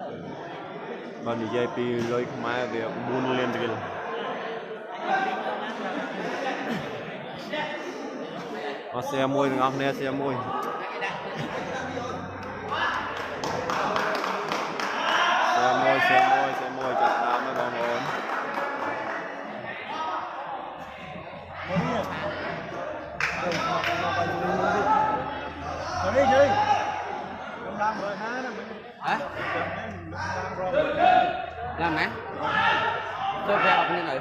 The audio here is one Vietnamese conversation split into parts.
Bạn đi dây pi lôi mai về buôn lên kìa xe môi ngọc nè xe môi chặt tám nó bóng ổn đi chơi hả làm má tôi theo học như này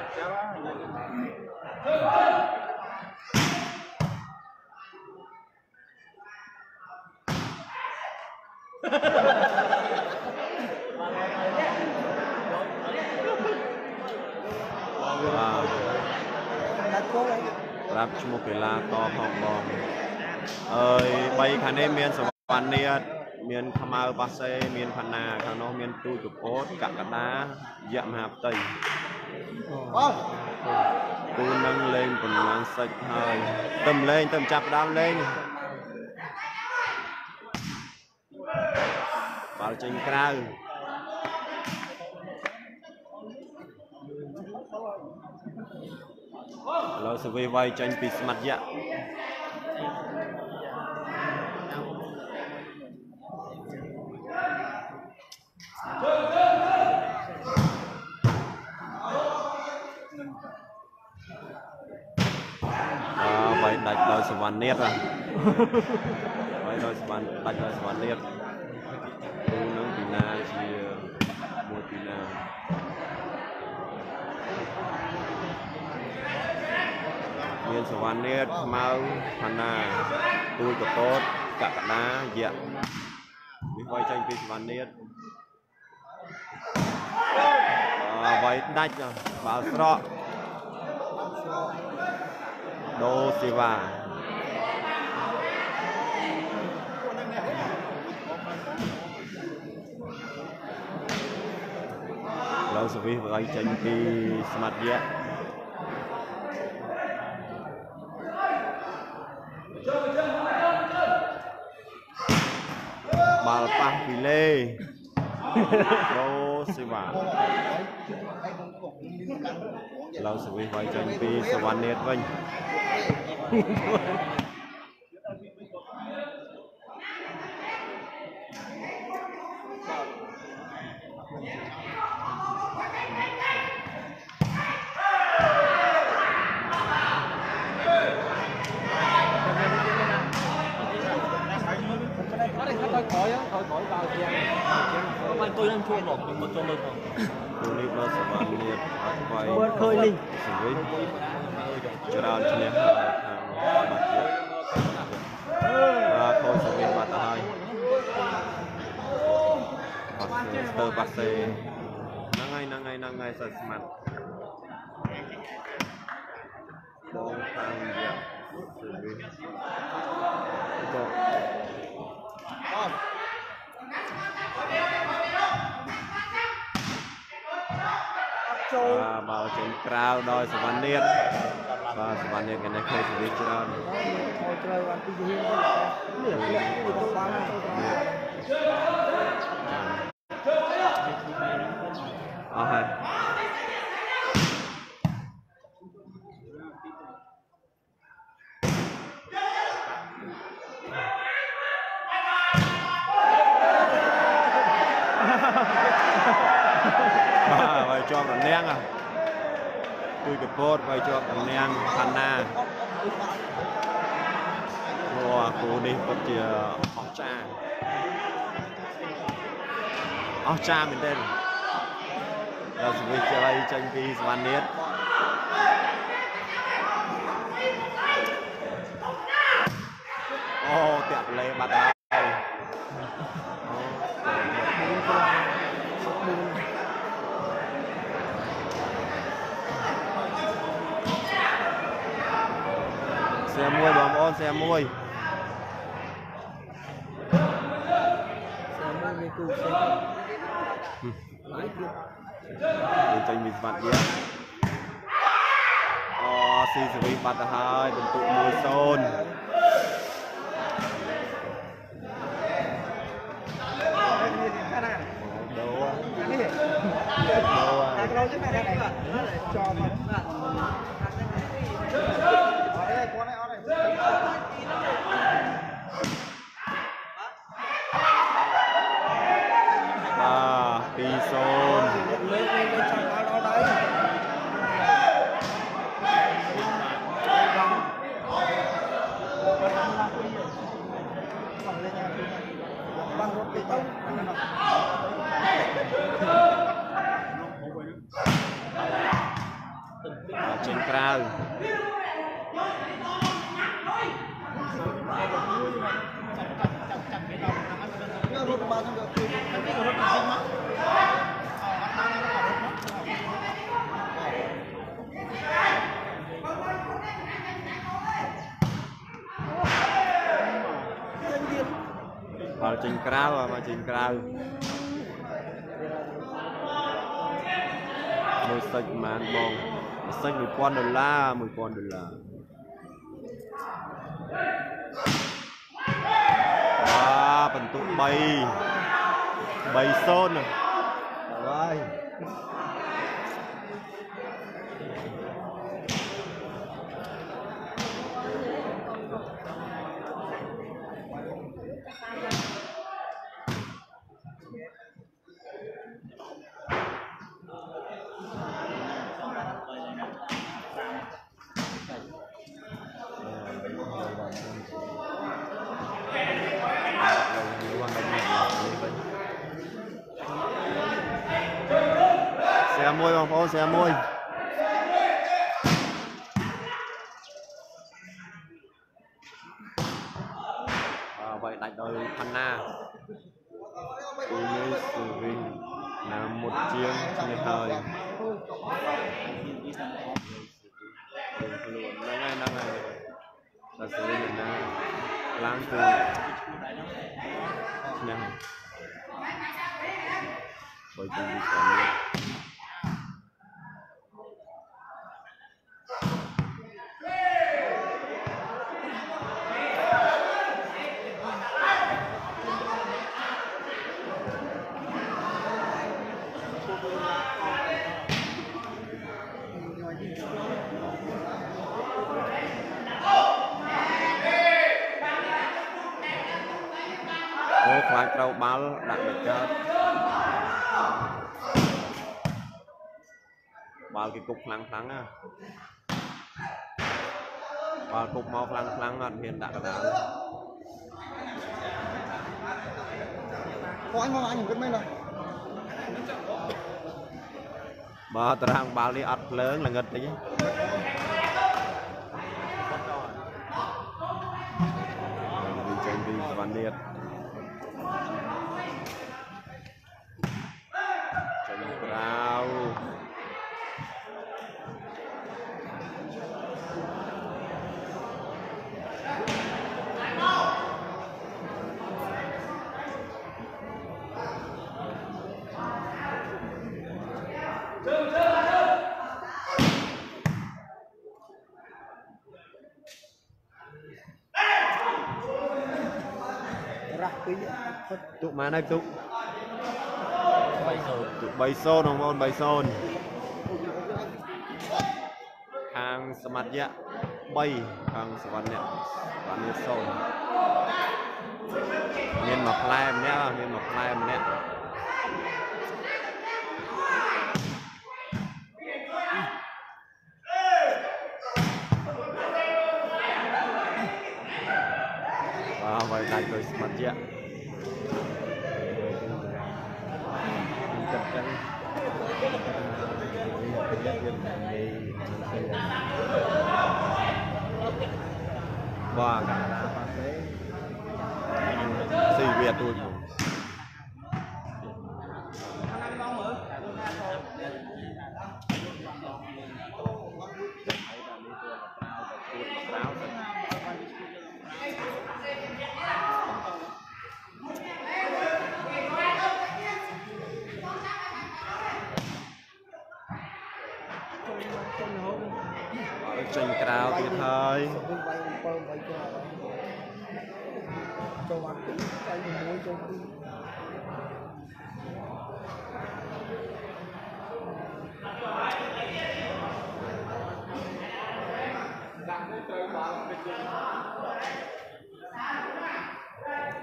รับชั่วโมงเวลาต่อของบอลใบคันนี้เมียนสวรรค์เนี่ยเมียนขมาบาเซเมียนพันนาข้างนอกเมียนตู้จุดโอ๊ตกะกะดาเยอะมหาไตตูนั่งเล่นเป็นงานใส่ไทยเติมเล่นเติมจับดาวเล่นบอลจิงกล้าเราสวีไวจังปีสมัติยะไว้ดักโดยสวรรค์เนียดอ่ะไว้โดยสวรรค์ดักโดยสวรรค์เนียดตูนึงปีนาเชียมวยปีนาเมียนสวรรค์เนียดเมาพันนาตูกับโต๊ดกะกะดาเยอะมีไว้จังปีสวรรค์เนียดไว้ดักบ่าวสระโดซิวาเราสวีไว้จังปีสมัติยะบาลปะพิเล่โดซิวาเราสวีไว้จังปีสวรรค์เนตรวัน tôi đang chua một một cho lực không ตัวนี้เราสวรรค์เนตรไว้เคยลิงสวีจะเราเฉลี่ยทางบัตรเยอะโคสวีบัตรไทยเตอร์บัตเซ่นั่งไงสัตว์สมัติบองทางเยอะสวีบอลเชิงกราวโดยสวรรค์เนียดสวรรค์เนียดกันในเคยสวิตช์เราเอาให้ไว้จอบกับเนียงอ่ะคุยกับโพสไว้จอบกับเนียงพันนาวัวกูนี่ก็เจอออจ้าเหมือนเดิมเราสวิตช์อะไรจังปีสวรรค์เนียดโอ้เตะเลยบัดได้เสียมวยบอมอ้อนเสียมวยเป็นใจมีสมัติเยอะซีสวีบัตรหายเป็นตุมวยโซนโด Pison trên cao vào trên cao và trên cao một sạch màn bông xanh $1000 bentuk bay son rồi xe môi bằng phố xe môi vậy đánh đôi Anna là một chiếc như thời năng này là sự hiện nay lang từ nhà bởi vì khoai trâu báo đặt được chết bao cái cục lăng á bao cục màu lăng hiện đặt là có anh biết mấy lần bà trang bao đi ắt lớn là ngật đấy đi văn liệt Rau tụi má này tụi bay xôn không ôn bay xôn hàng smart dạ bay hàng smart nhẹ và nhiệt xôn miền mọc lai nhé vậy đánh rồi smart dạ và cả xì Việt tôi trình cao tuyệt hơi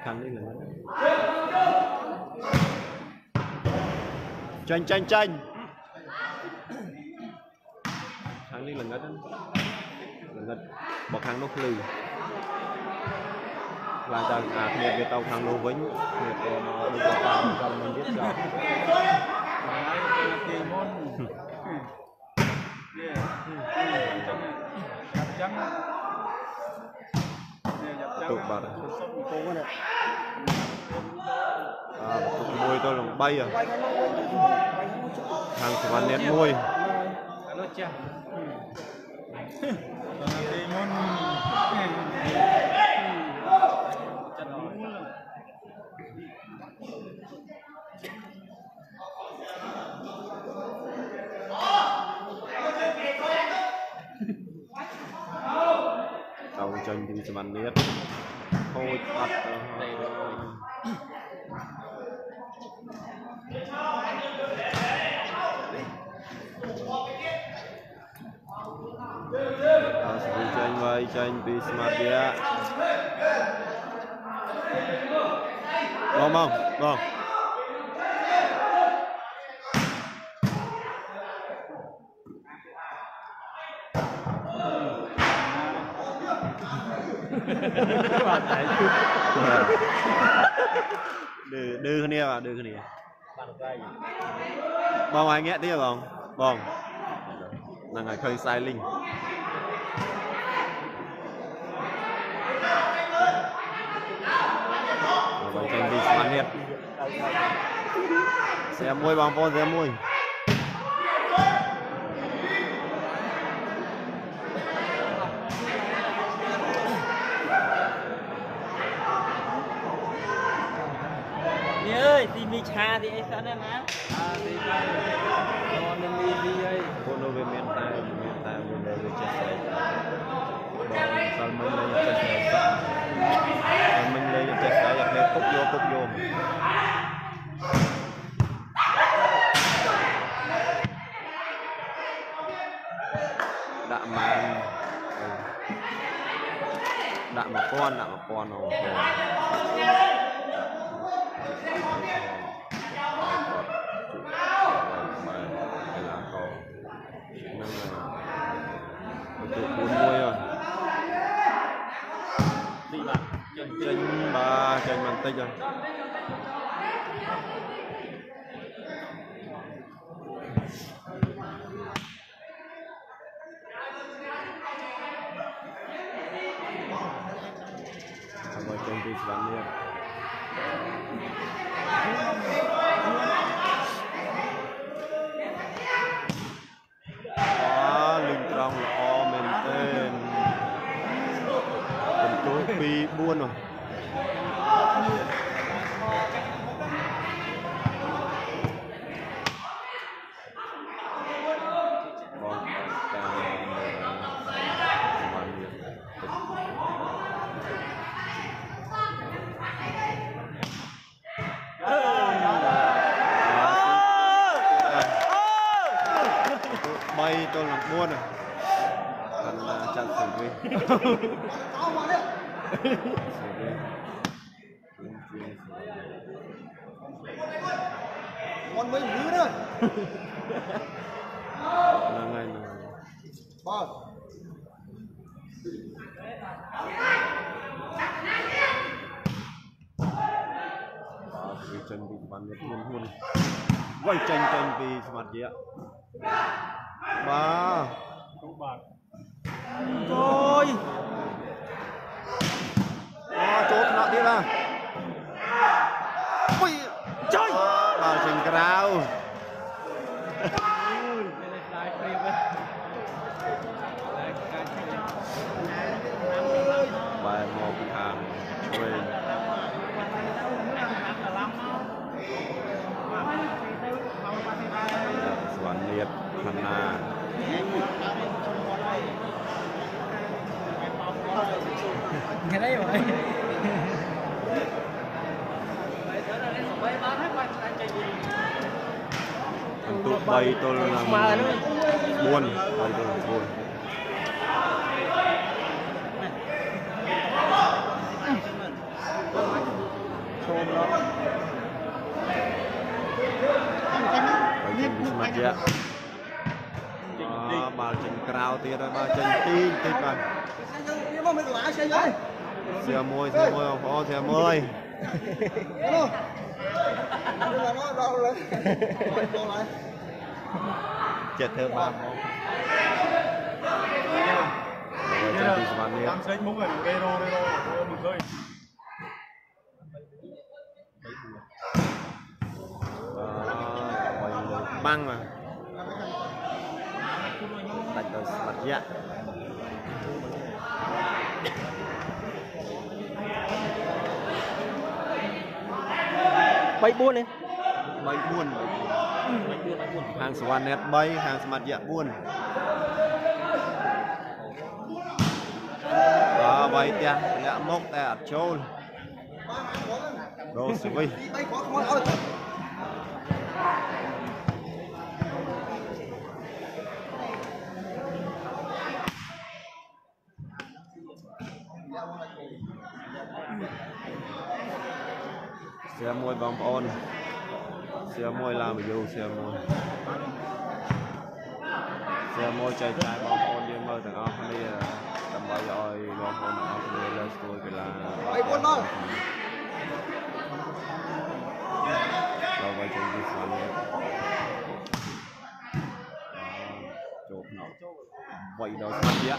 khăn đi là tranh khăn đi là ngất bỏ khăn nó lừ là rằng nhiệt về tàu khăn lô vĩnh nhiệt về nó đi qua tàu cho mình biết rồi tụt bật tụt môi tôi lòng bay à hàng của anh nét môi tàu chân thì sẽ bắn nét thôi bắt tranh vì smart dia không đưa cái này bong ai nghe tiếng không bong là ngày khơi sai linh vậy tranh đi smart net xe môi bằng con xe môi ơi thì mi cha thì ấy sao đây má thì con nên đi đi ấy con đâu về miền Tây về đây về chết đấy sao mình lên chết đấy mình lên chết đấy là phải cúc vô đạm mà con rồi tranh màn tích rồi sama tranh đi bán nhiêu linh trong là o men tên mình tối pi buôn rồi bay tôi làm buôn rồi thành chặn xử vi con mới thứ nữa là ngày nào chân bị bắn nhất luôn quay tranh vì mặt gì ạ ba thôi chốt nọ đi ra ui chơi vào trình cao bài một hàng quên Soạn liệt Hàn Na nghe đấy rồi tụi bay tôi làm buôn bay tôi làm buôn mặt dạ bà chân cao thì rồi bà chân tin thì bà xe môi không có xe môi chết thơm bà không đang xách múc rồi đây rồi mình khơi băng mà đặt đầu mặt dạ bay buôn lên bay buôn hàng swan net bay hàng mặt dạ buôn bay tia lẹ mốc tia trôi đồ sủi xe môi bóng ôn xe môi làm dù xe môi chạy trái bóng ôn đi mơ thằng ốc đi tầm bao rồi bóng ôn ốc đi lên tôi cái là rồi quay chân đi xoắn chụp nó vậy đó sao biết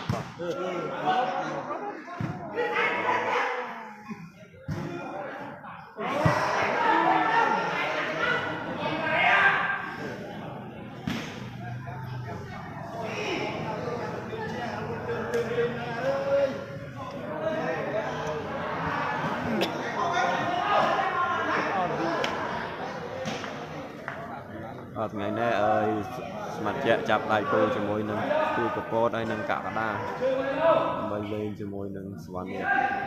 ngày nay ơi mặt chẹ chạp lại cô cho môi nâng tôi của cô đây nâng cả đa bay lên cho môi nâng xoắn nhẹ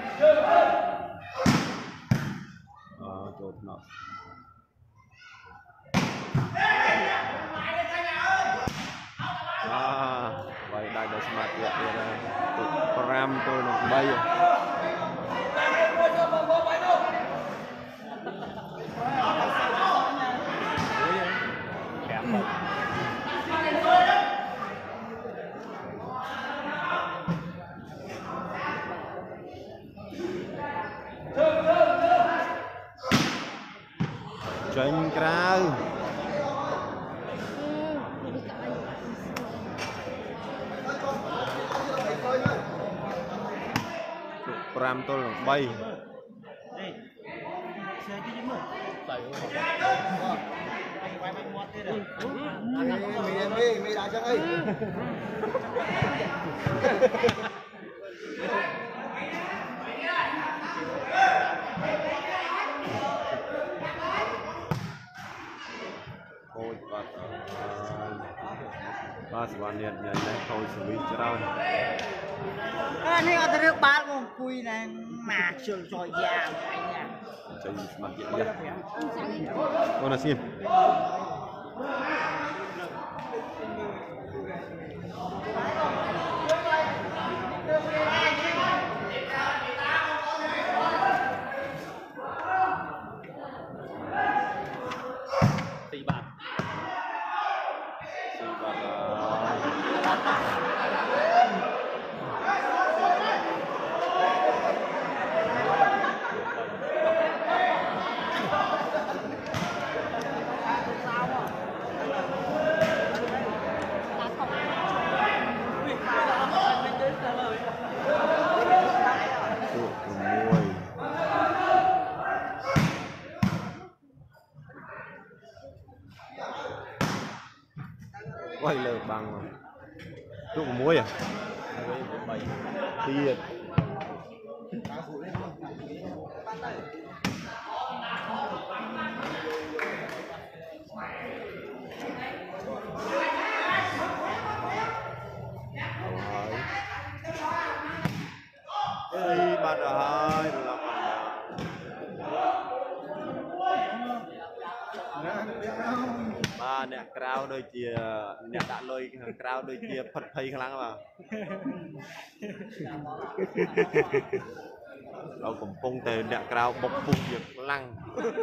chốt nó vậy đây là mặt chẹ ram tôi nó bay chân cao ram tôi là bay mày đã chắc ấy ôi ba swan net này thôi xử lý cho đâu anh ấy có được ba con cùi này mà trường tròi già chơi mặt diện nhá con là xin tỷ bạc quay lờ bằng lúc muối à thiệt ơi bạn ơi ba nè crowd đôi chia nè đã lôi crowd đôi chia phật thầy khăng lắm mà đâu cũng phung từ nè cao bốc phung giật lăng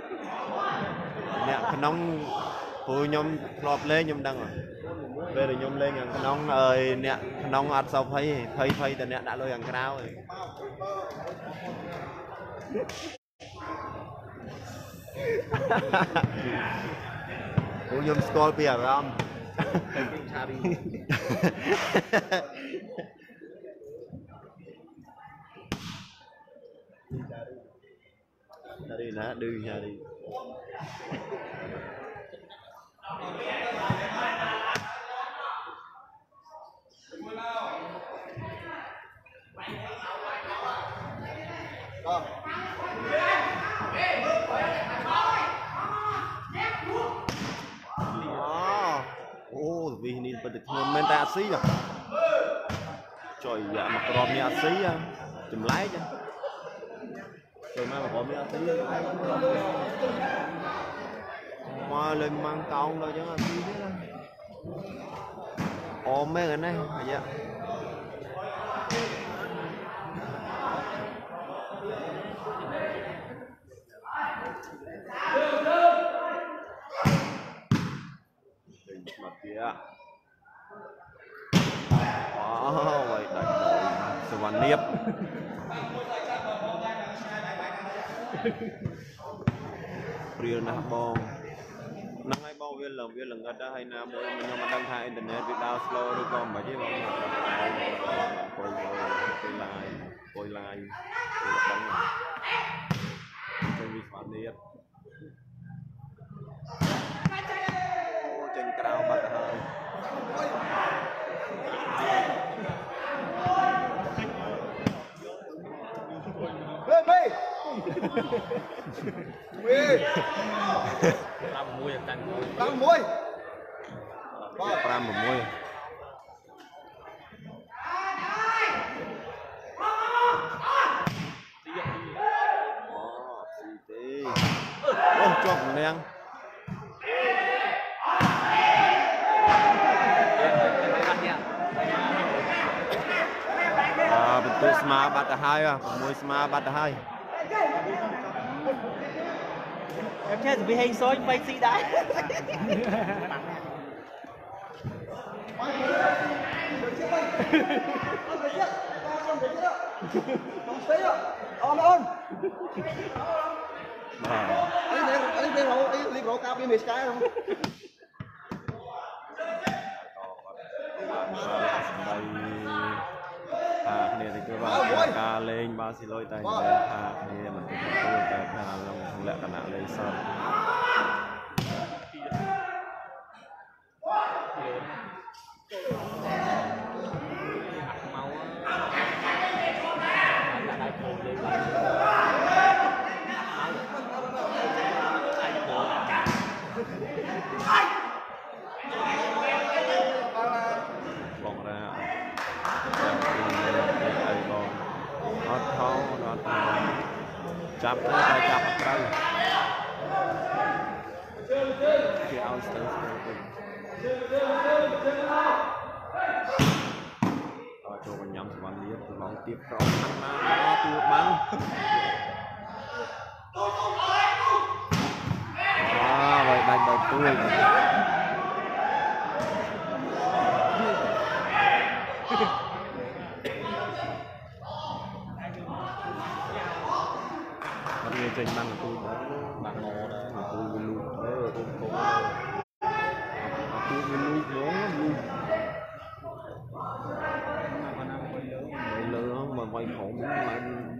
nè nóng phụ nhom lọp lên nhom đăng rồi về rồi nhom lên nhận nóng ơi nè nóng ăn sau thấy từ nè đã lôi hàng cao rồi phụ nhom score bia ram đi nè đưa nhà đi vì nhìn bật thôn men ta xí à trời dạ mà còn nhà xí à chùm lái chứ trời mai mà còn nhà xí mà lên mang cong rồi chứ xí thế đó ôm mấy cái này dạ mặt kia vậy đánh đội sự hoàn niếp riêng là bong năng ai bong viên lần gần đó hay là mỗi mình nhưng mà đăng thai internet Việt Nam slow được còn mà chứ không coi lại bóng này trên việc hoàn niếp trên cao bật hơi làm mùi làm mùi làm một mùi cho một đen bentuk smart bata hai à mùi smart bata hai em chơi bị hình số bay xì đáy này thì cơ bản ca lên ba xì lôi tay này mình cũng có cái long lẹ cả nào lên sau bóng ra chắp tay chắp tay khi áo sơ cho mình nhắm sự lý của bóng tiếp rõ thăng nó tua bắn vậy đánh đầu tôi nghe trên băng của tôi đó băng ngộ đó mà tôi luôn tôi luôn luôn lớn mà quay khổ cũng lại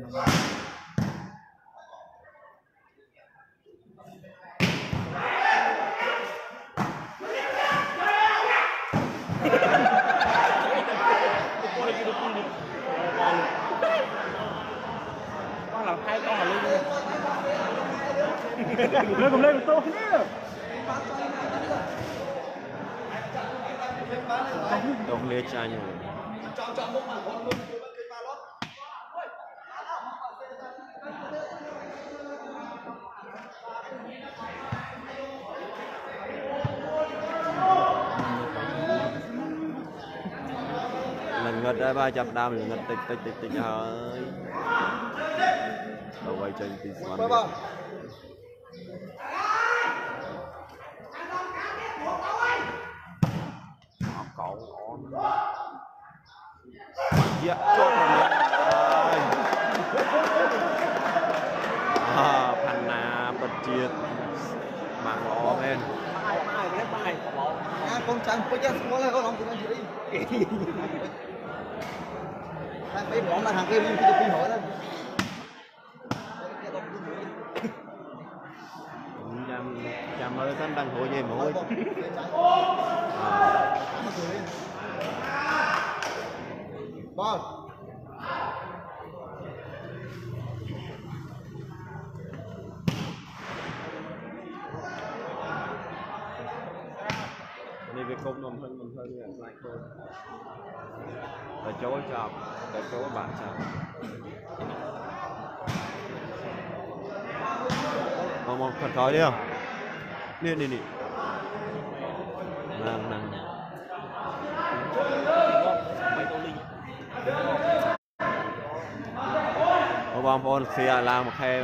con làm hai con là luôn lên một tô đồng lê cha nhiều lần ngật ra ba chập đam lần ngật tịch hơi tàu quay trên tí xoắn cậu on dạ cho phần na bật chiết mạng ló lên con trắng có chắc có là có lòng của nó gì thằng cái bọn là thằng kia nhưng chưa hỏi đó chăm ơi sẵn đang hồi gì mỗi Bon. Này về công nằm hơn lại thôi. Để chỗ chọc, để chỗ bạn chọc. Một phần khói đi không? Nè. Nàng. Bom phôn xe làm một khe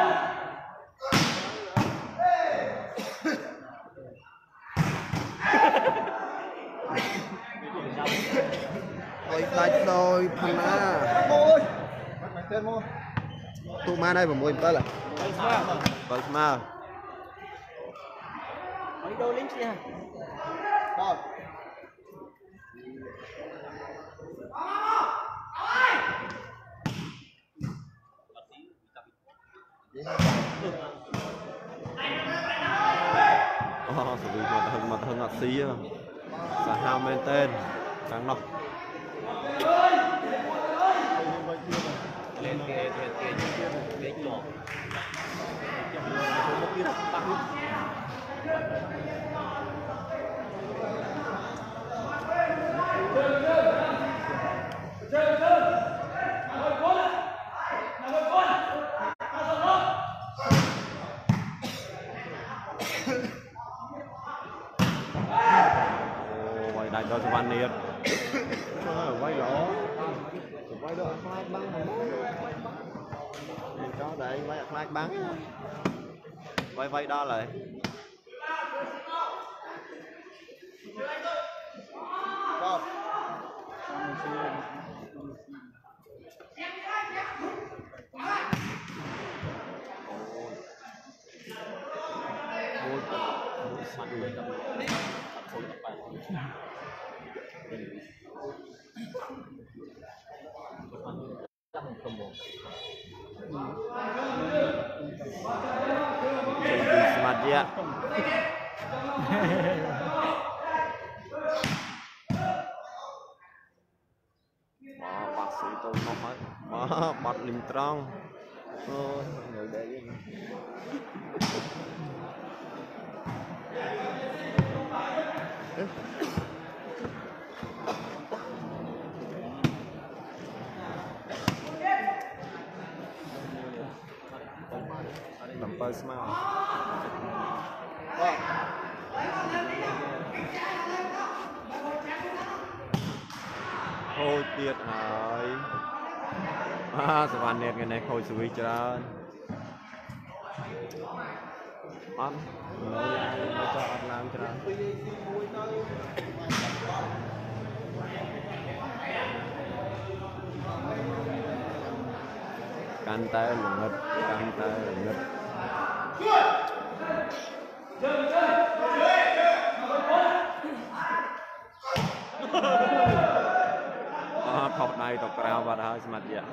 ôi đánh đôi phần ôi tụ ma đây mà mùi tới là bớt mà mấy đôi lính kia xử lý mặt hơn ngọt xí xã hào men tên càng nọc Lên cái lỗ đại cho văn niên quay lỗ quay được flag bắn mình cho để quay flag bắn quay đó lại smart ya bác sĩ tôi không hết bật lim trong người đây làm bơi smart thôi tiệt hỏi sẽ bàn nét cái này khôi switch ra ăn nó cho ăn làm cho can tay là ngất học này tập cao và hơi mặt vậy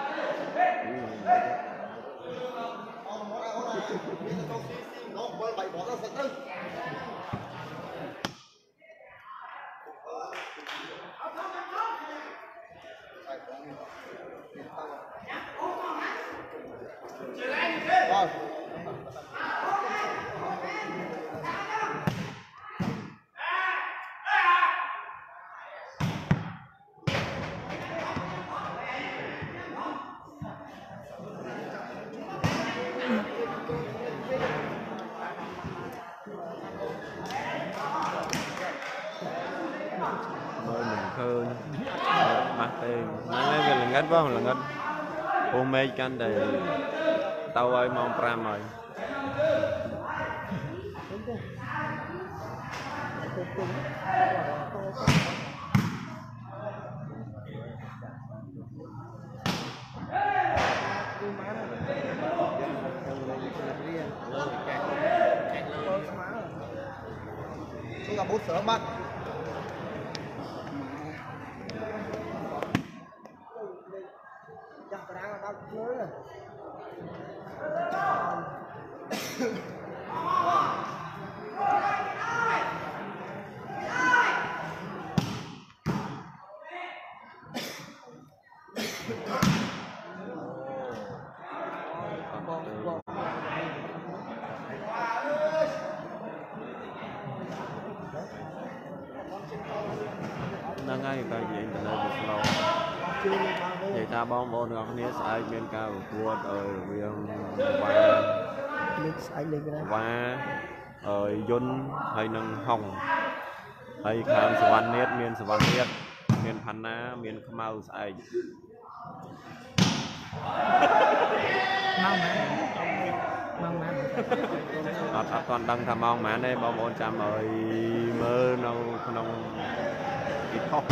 mời mình khơi mặt tiền mang lên là ngất quá là ngất ôm mê canh đầy tàu ơi mong pram rồi chúng ta bút sớm bắt chắc cái đang đau nhớ rồi đang ngay cái gì internet bị slow vậy ta bom bồn ngọc nia sai bên cao của ở riêng và ở yun hay nâng hồng hay khám svan nét miền Panna miền Khmer sai ở còn đang tham mong mà đây bom bồn chạm ở mơ nông cái thóc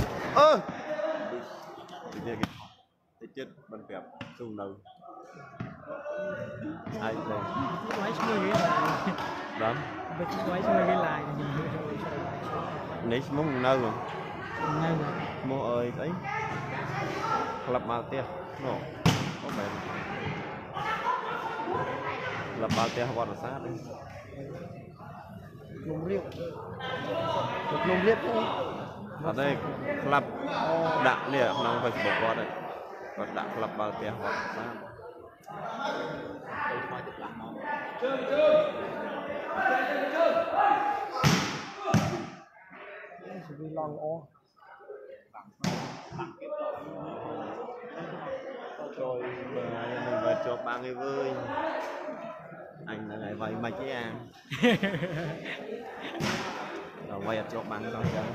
cái chết bên kẹp xuống đâu ai đây đó nấy muốn nơi rồi mua ơi ấy lập bao tia nó có vẻ lập bao tia qua sát đi lùng liếp ở đây lập đạn nè nó phải bỏ qua đây còn đạn lập bao tia qua sát rồi mình về cho ba người vui anh là ngày vậy mà chứ ăn rồi quay cho bạn con chân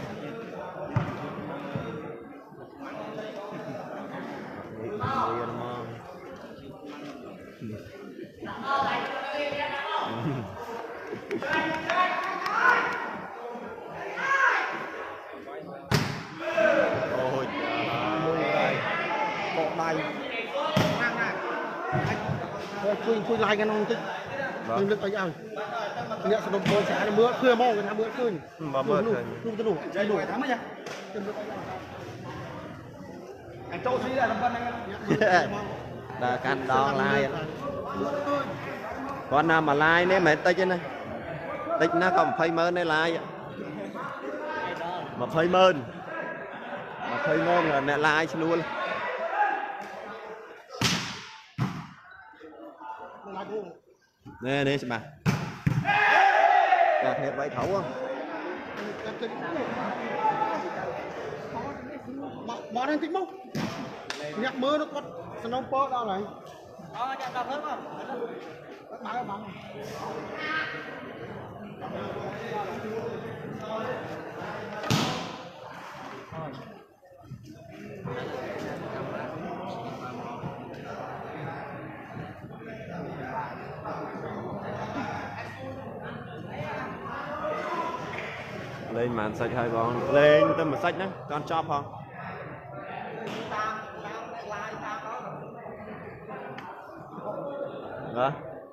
ôi trời cột này khui lại cái non tích nhưng được cái ăn nhẹ sập bồn xả mưa khưa mò cái thằng mưa khơi mà mưa khơi luôn cái đủ chạy đuổi thắng nhá anh châu suy là làm con anh là canh đo lai con nào mà lai nè mẹ tay trên này tích nó còn phơi mơn này lai mà phơi mơn là mẹ lai luôn nè nè xem bà gạt hết vậy thấu không bỏ đang tính mốc nhạc mưa nó con snow po đâu này chắc đọc hết không bắn lên màn sạch hai con lên tâm một sách đó con chop không đó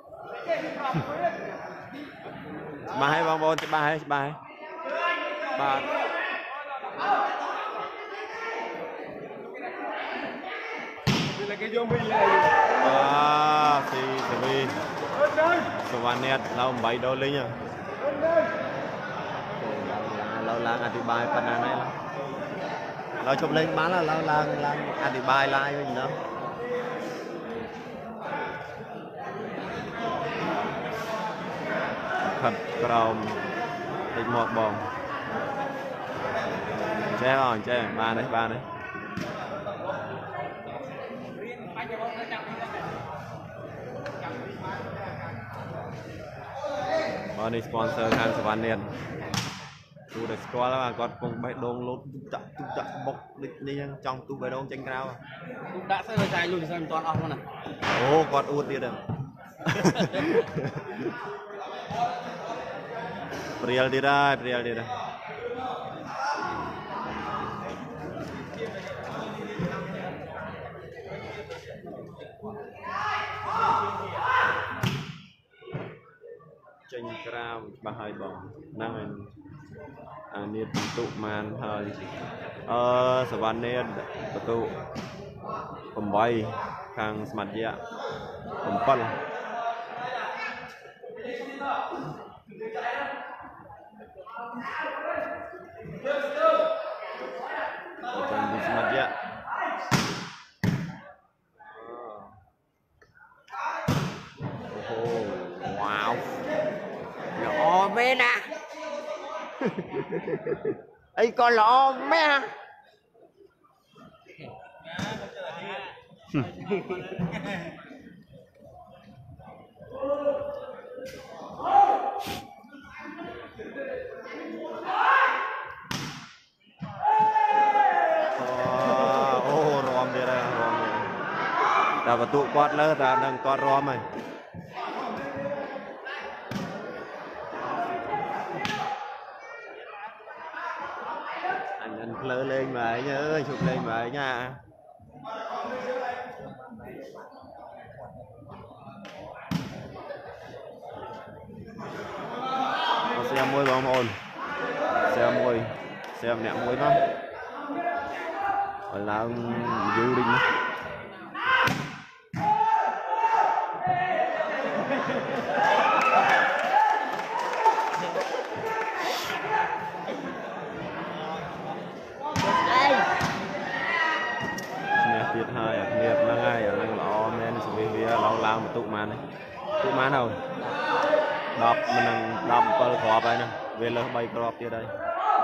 ba hai bong bồn ba hai ba là cái zombie này thì vì Sovanet lâu 7 đô linh à lâu là Atibai Pana này lâu chụp lên bán là lâu là Atibai like gì đó thật cầu định một bồn che rồi che ba đấy Money sponsor kan Sovanet tu để score là còn cùng bài đồn lốt chặt bọc đi trong tu bài đồn tranh cao đã sẽ dài lùi sang toàn ong này ô còn ưu tiên được Priel đi ra, Priel đi ra. Tranh cao ba hai bóng năng anh niên tụ màn hơi sờ van niên tụ cầm bay khang smart dạ cầm phân cầm smart dạ wow lọ mẹ nè ấy con lọ mẹ ròm đi ra ta và tụ quạt lơ ta đang con ròm này anh lơ lên mà nhớ chụp lên mà nha xem môi bóng ồn xem nẹ môi nó gọi là du đinh tiệt hai nghiệp là ngay ở năng lọ men sự việc lâu lao mà tụ màn đâu đọc mình đang đọc per khóa đây nè về lơ bay crop kia đây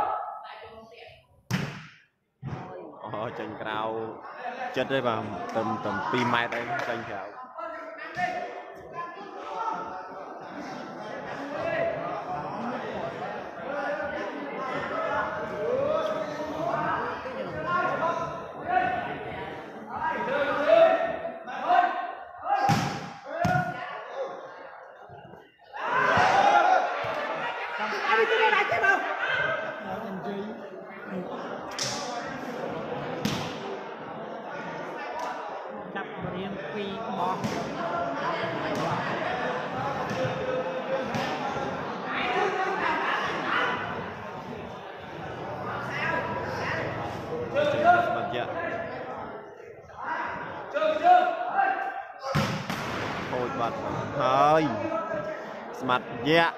tranh cao chất đây vào tầm pi mai đây tranh khéo thôi bật hơi mặt dạ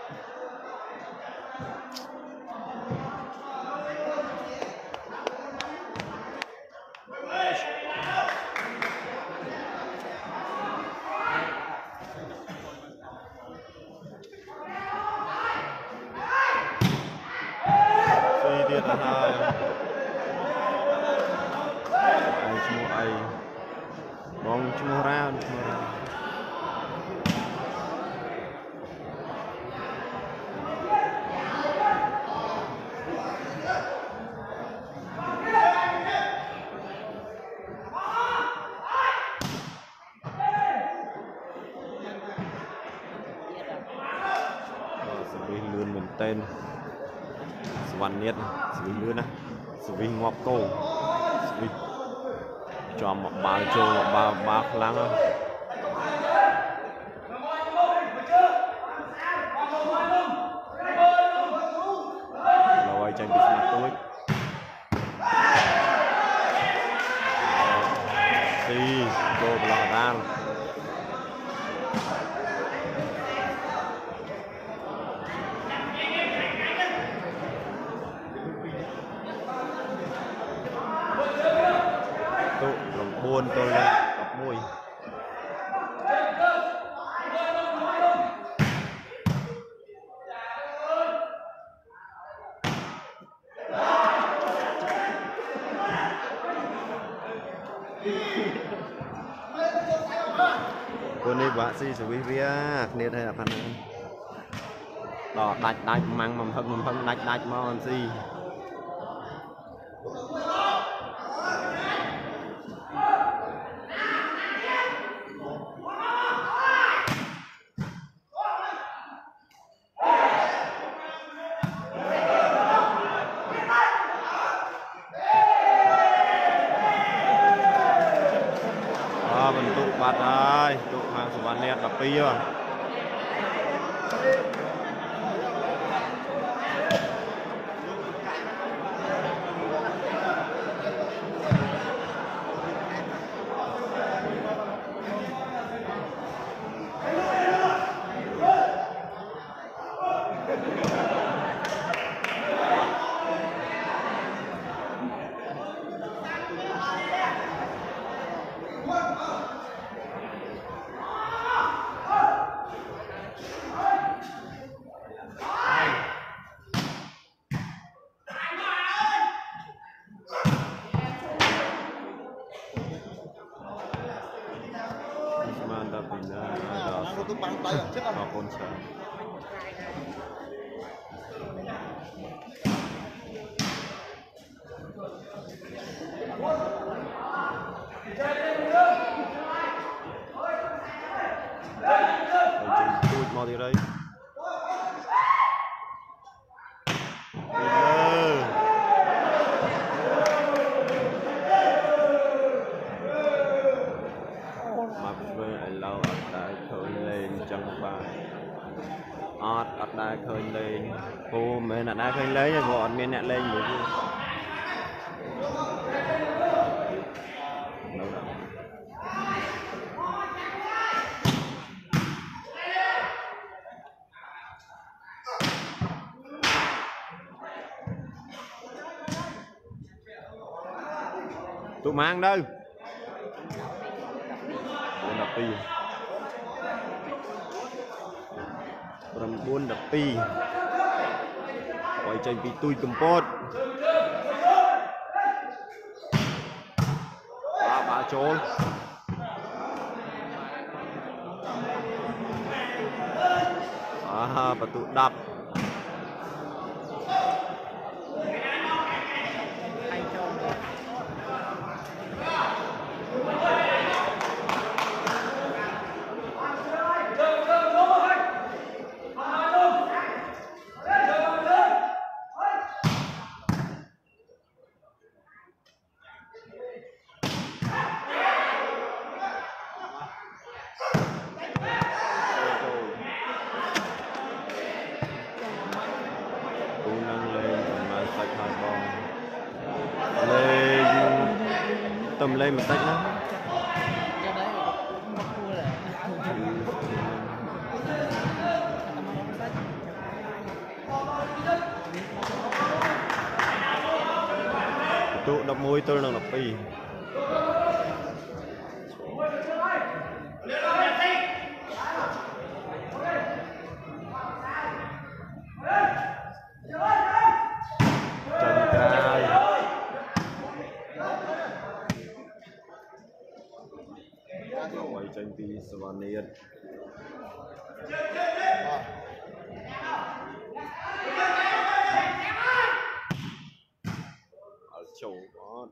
suy tiệt hai ai bóng chua ra lươn mình tên Swan Niết lươn á ngọc cổ cho một bao châu ba lăng rồi tranh bị mặt tôi đi đồ lò ra buồn tôi lên gặp mùi cô này bạn si sự việc nét hay là phần đó đạch mang mầm phân đạch mà si 2 rồi. Con sợ. Cút mau đi đây. Mặc về lâu đã khởi lên chân bài. Ọt đã khơi lên cô mẹ đã khơi lấy rồi bọn miền nhẹ lên một tụi mang đâu là pi 9-12 quay tranh vì tôi cầm pot ba trốn và tụ đập tầm lên một tách đó tụ đập môi tôi là đập pi quay tranh pi Savanian ở chỗ con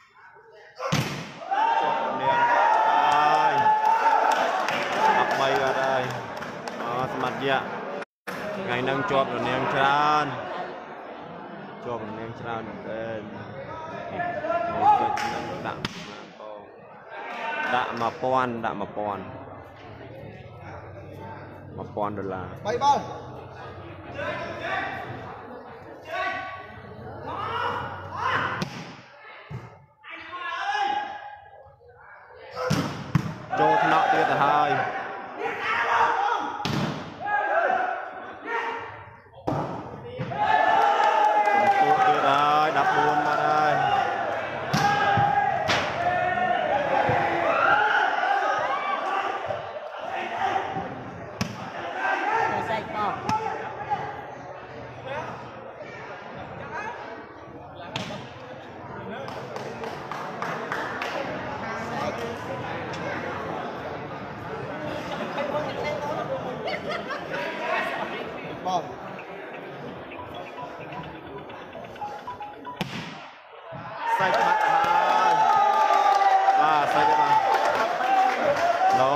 chọn niềng đây ập bay ra đây mặt dạ ngày nâng chọp rồi niềng tràn chọp rồi niềng tràn lên một cái nâng đặng đã mà pon $. Bay ball. cho nọ tiết là 2 đập buồn mà đây Ball. sai các bạn sai các bạn đâu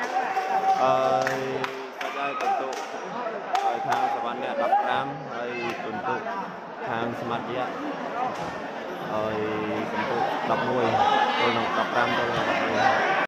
sai tuần tụ thang các bạn nè đập nam hay tuần tụ thang smart dia tuần tụ đập nuôi tôi đập nam tôi là đập nuôi